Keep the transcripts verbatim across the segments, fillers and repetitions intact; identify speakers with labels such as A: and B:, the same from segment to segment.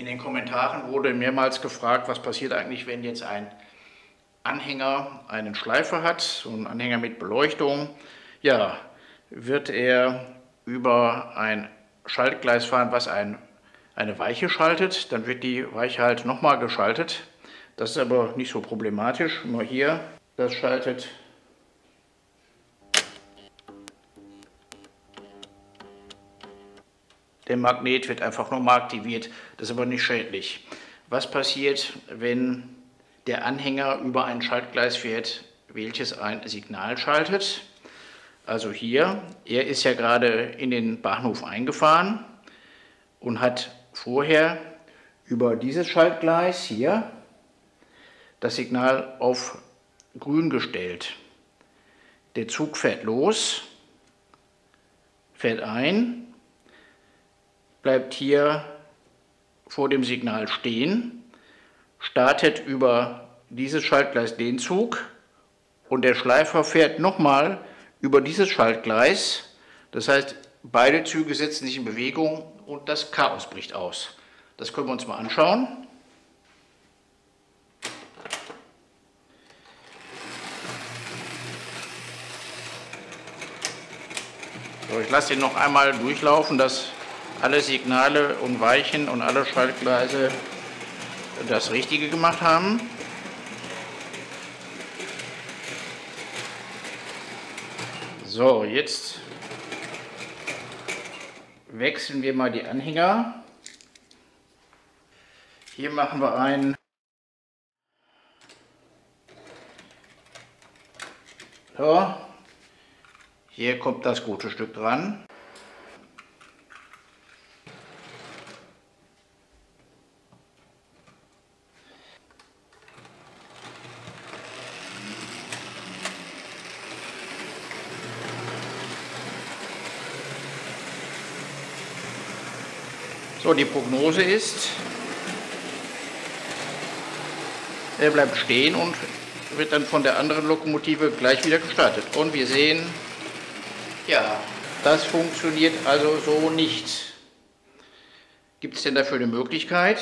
A: In den Kommentaren wurde mehrmals gefragt, was passiert eigentlich, wenn jetzt ein Anhänger einen Schleifer hat, so ein Anhänger mit Beleuchtung. Ja, wird er über ein Schaltgleis fahren, was ein, eine Weiche schaltet, dann wird die Weiche halt nochmal geschaltet. Das ist aber nicht so problematisch. Nur hier, das schaltet der Magnet, wird einfach nochmal aktiviert. Das ist aber nicht schädlich. Was passiert, wenn der Anhänger über ein Schaltgleis fährt, welches ein Signal schaltet? Also hier, er ist ja gerade in den Bahnhof eingefahren und hat vorher über dieses Schaltgleis hier das Signal auf grün gestellt. Der Zug fährt los, fährt ein, bleibt hier vor dem Signal stehen, startet über dieses Schaltgleis den Zug und der Schleifer fährt nochmal über dieses Schaltgleis. Das heißt, beide Züge setzen sich in Bewegung und das Chaos bricht aus. Das können wir uns mal anschauen. So, ich lasse den noch einmal durchlaufen, dass alle Signale und Weichen und alle Schaltgleise das Richtige gemacht haben. So, jetzt wechseln wir mal die Anhänger. Hier machen wir einen so, hier kommt das gute Stück dran. So, die Prognose ist, er bleibt stehen und wird dann von der anderen Lokomotive gleich wieder gestartet. Und wir sehen, ja, das funktioniert also so nicht. Gibt es denn dafür eine Möglichkeit?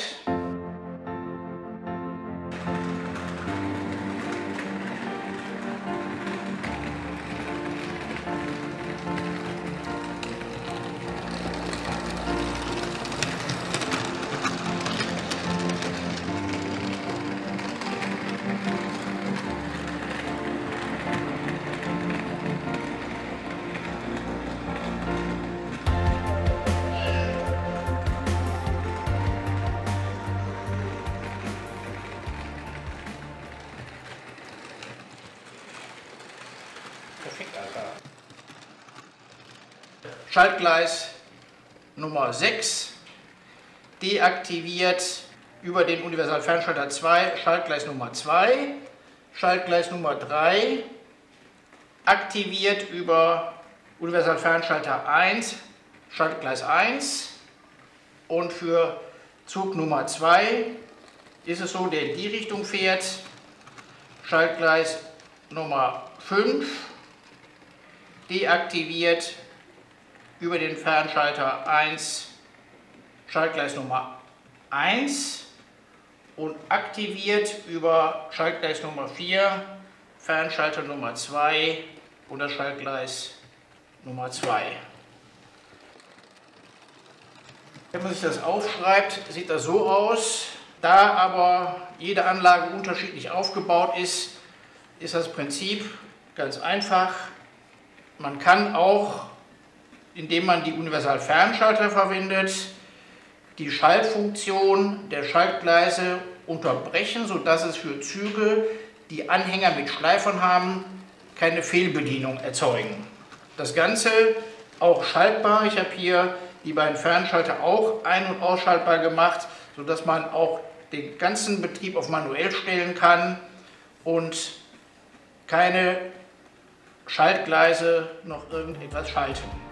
A: Perfekt, Alter. Schaltgleis Nummer sechs deaktiviert über den Universalfernschalter zwei, Schaltgleis Nummer zwei, Schaltgleis Nummer drei aktiviert über Universalfernschalter eins, Schaltgleis eins, und für Zug Nummer zwei ist es so, der in die Richtung fährt, Schaltgleis Nummer fünf deaktiviert über den Fernschalter eins, Schaltgleis Nummer eins, und aktiviert über Schaltgleis Nummer vier, Fernschalter Nummer zwei und das Schaltgleis Nummer zwei. Wenn man sich das aufschreibt, sieht das so aus. Da aber jede Anlage unterschiedlich aufgebaut ist, ist das Prinzip ganz einfach. Man kann auch, indem man die Universalfernschalter verwendet, die Schaltfunktion der Schaltgleise unterbrechen, sodass es für Züge, die Anhänger mit Schleifern haben, keine Fehlbedienung erzeugen. Das Ganze auch schaltbar. Ich habe hier die beiden Fernschalter auch ein- und ausschaltbar gemacht, sodass man auch den ganzen Betrieb auf manuell stellen kann und keine Schaltgleise noch irgendetwas schalten.